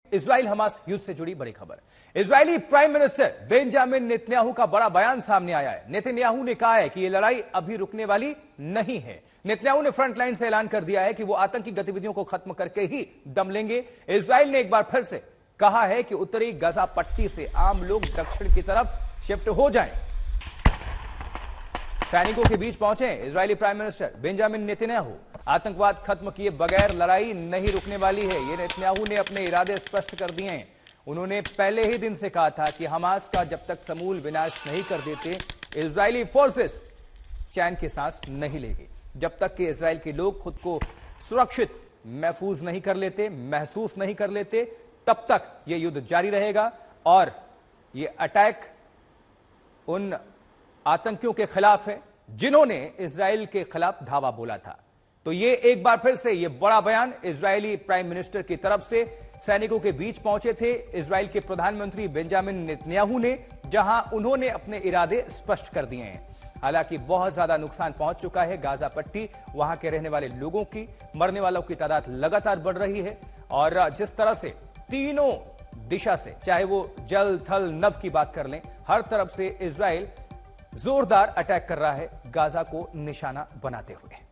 Israel Hamas युद्ध से जुड़ी बड़ी खबर। Israeli prime minister Benjamin Netanyahu का बड़ा बयान सामने आया है। नेतन्याहू ने कहा है कि यह लड़ाई अभी रुकने वाली नहीं है। नेतन्याहू ने फ्रंट लाइन से ऐलान कर दिया है कि वो आतंकी गतिविधियों को खत्म करके ही दम लेंगे। इजराइल ने एक बार फिर से कहा है कि उत्तरी गाजा पट्टी से आम लोग दक्षिण की तरफ शिफ्ट हो जाएं। सैनिकों के बीच पहुंचे Israeli prime minister Benjamin Netanyahu. आतंकवाद खत्म किए बगैर लड़ाई नहीं रुकने वाली है, ये नेतन्याहू ने अपने इरादे स्पष्ट कर दिए हैं। उन्होंने पहले ही दिन से कहा था कि हमास का जब तक समूल विनाश नहीं कर देते, इजरायली फोर्सेस चैन की सांस नहीं लेगी। जब तक कि इजराइल के लोग खुद को सुरक्षित महफूज नहीं कर लेते, महसूस नहीं कर लेते, तब तक यह युद्ध जारी रहेगा। और यह अटैक उन आतंकियों के खिलाफ है जिन्होंने इजराइल के खिलाफ धावा बोला था। तो ये एक बार फिर से ये बड़ा बयान इजरायली प्राइम मिनिस्टर की तरफ से सैनिकों के बीच पहुंचे थे इजराइल के प्रधानमंत्री बेंजामिन नेतन्याहू ने, जहां उन्होंने अपने इरादे स्पष्ट कर दिए हैं। हालांकि बहुत ज्यादा नुकसान पहुंच चुका है गाजा पट्टी, वहां के रहने वाले लोगों की, मरने वालों की तादाद लगातार बढ़ रही है। और जिस तरह से तीनों दिशा से, चाहे वो जल थल नभ की बात कर लें, हर तरफ से इजराइल जोरदार अटैक कर रहा है गाजा को निशाना बनाते हुए।